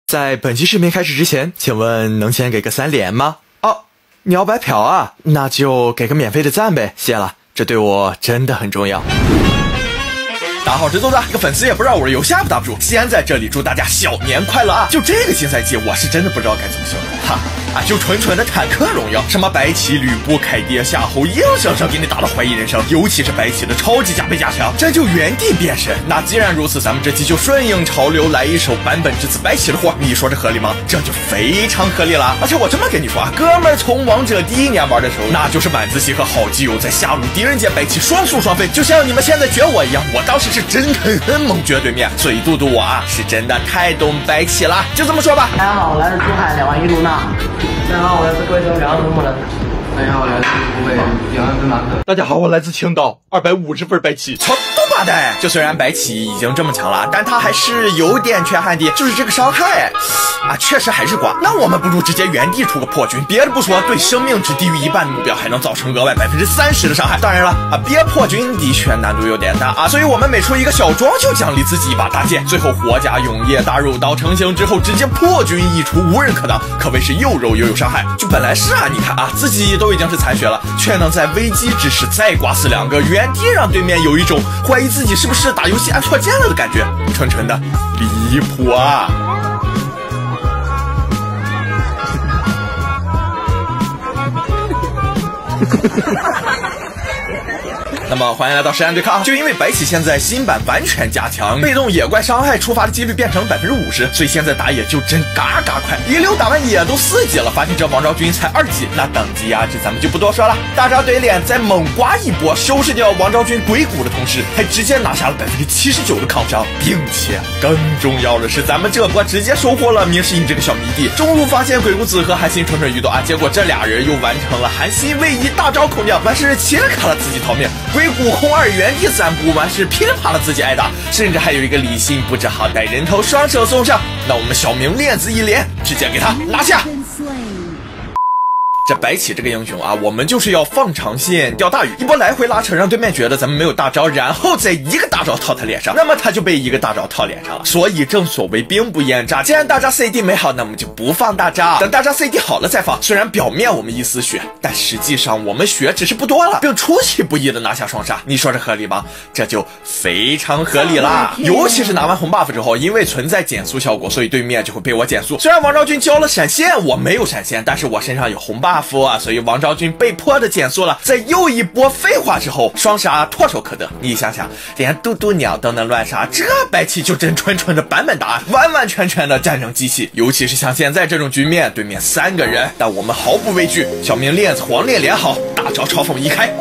在本期视频开始之前，请问能先给个3连吗？哦，你要白嫖啊？那就给个免费的赞呗，谢了，这对我真的很重要。大家好，这周子一个粉丝也不知道我是有下不打不住，先在这里祝大家小年快乐啊！就这个新赛季，我是真的不知道该怎么形容哈。就纯纯的坦克荣耀，什么白起、吕布、凯蝶、夏侯，硬生生给你打到怀疑人生。尤其是白起的超级加倍加强，这就原地变身。那既然如此，咱们这期就顺应潮流来一首版本之子白起的活，你说这合理吗？这就非常合理了。而且我这么跟你说啊，哥们儿从王者第1年玩的时候，那就是晚自习和好基友在下路狄仁杰白起双宿双飞，就像你们现在撅我一样，我当时是真很猛撅对面，所以杜杜我啊是真的太懂白起了，就这么说吧。 大家好，我来自珠海2万1路娜。大家好，我来自贵州2万分木人。 大家好，我来自湖北2万分马可。 大家好，我来自青岛250分白起。 操他妈的！就虽然白起已经这么强了，但他还是有点缺憾的，就是这个伤害确实还是瓜。那我们不如直接原地出个破军，别的不说，对生命值低于1半的目标还能造成额外30%的伤害。当然了别破军的确难度有点大所以我们每出一个小装就奖励自己一把大剑，最后活甲永夜大肉刀成型之后，直接破军一出，无人可挡，可谓是又肉又有伤害。就本来是你看自己都已经是残血了，却能在危机之时再刮死2个，原地让对面有一种怀疑自己是不是打游戏按错键了的感觉，纯纯的离谱啊！那么欢迎来到实战对抗。就因为白起现在新版完全加强，被动野怪伤害触发的几率变成50%，所以现在打野就真嘎嘎快，一溜打完野都4级了，发现这王昭君才2级，那等级这咱们就不多说了。大招怼脸再猛刮一波，收拾掉王昭君鬼谷的同时，还直接拿下了79%的抗伤，并且更重要的是，咱们这波直接收获了明世隐这个小迷弟。中路发现鬼谷子和韩信蠢蠢欲动结果这俩人又完成了韩信位移大招空降，完事嘁哩卡了自己逃命，鬼谷空2原地3步，完事噼里啪啦自己挨打，甚至还有一个李信不知好歹人头双手送上，那我们小明链子一连，直接给他拿下。这白起这个英雄我们就是要放长线钓大鱼，一波来回拉扯，让对面觉得咱们没有大招，然后再一个大招套他脸上，那么他就被一个大招套脸上了。所以正所谓兵不厌诈，既然大招 CD 没好，那么就不放大招，等大招 CD 好了再放。虽然表面我们一丝血，但实际上我们血只是不多了，并出其不意的拿下双杀，你说这合理吗？这就非常合理啦。尤其是拿完红 buff 之后，因为存在减速效果，所以对面就会被我减速。虽然王昭君交了闪现，我没有闪现，但是我身上有红 buff所以王昭君被迫的减速了，在又一波废话之后，双杀唾手可得。你想想，连嘟嘟鸟都能乱杀，这白起就真纯纯的版本答案，完完全全的战争机器。尤其是像现在这种局面，对面3个人，但我们毫不畏惧，小明链子黄链连好，大招嘲讽一开。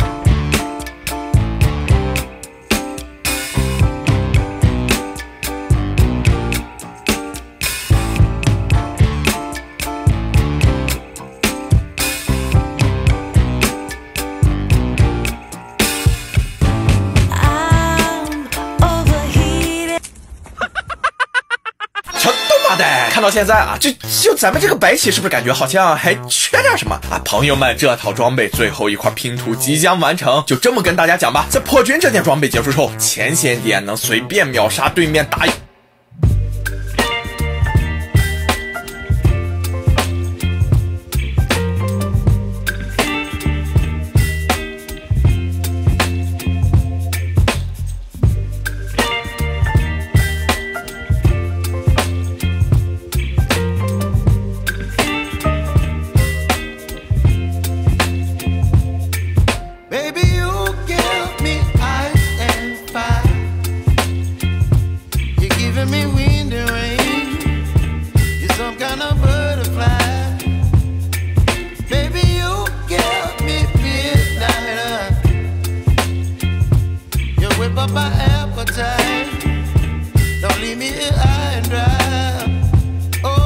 看到现在就咱们这个白起是不是感觉好像还缺点什么朋友们，这套装备最后一块拼图即将完成，就这么跟大家讲吧。在破军这件装备结束之后，前线点能随便秒杀对面打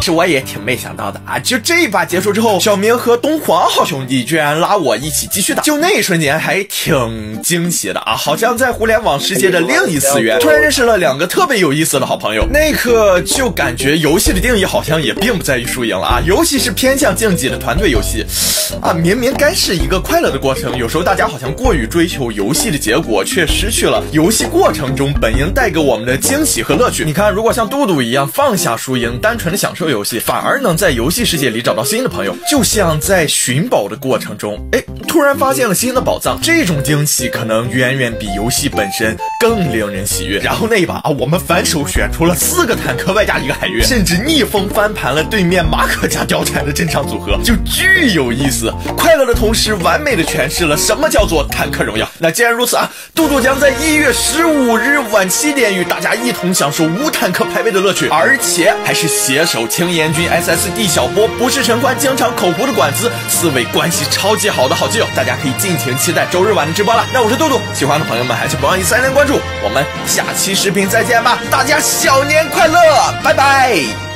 是我也挺没想到的啊，就这一把结束之后，小明和东皇好兄弟居然拉我一起继续打，就那一瞬间还挺惊喜的啊，好像在互联网世界的另一次元突然认识了2个特别有意思的好朋友。那一刻就感觉游戏的定义好像也并不在于输赢了啊，游戏是偏向竞技的团队游戏啊，明明该是一个快乐的过程，有时候大家好像过于追求游戏的结果，却失去了游戏过程中本应带给我们的惊喜和乐趣。你看，如果像杜杜一样放下输赢，单纯的享受游戏，反而能在游戏世界里找到新的朋友，就像在寻宝的过程中，突然发现了新的宝藏，这种惊喜可能远远比游戏本身更令人喜悦。然后那一把啊，我们反手选出了4个坦克外加1个海月，甚至逆风翻盘了对面马可加貂蝉的阵场组合，就巨有意思。快乐的同时，完美的诠释了什么叫做坦克荣耀。那既然如此啊，杜杜将在1月15日晚7点与大家一同享受无坦克排位的乐趣，而且还是携手青岩君、SSD 小波、不是陈宽、经常口胡的管子4位关系超级好的好基友，大家可以尽情期待周日晚的直播了。那我是杜杜，喜欢的朋友们还是不忘以3连关注，我们下期视频再见吧，大家小年快乐，拜拜。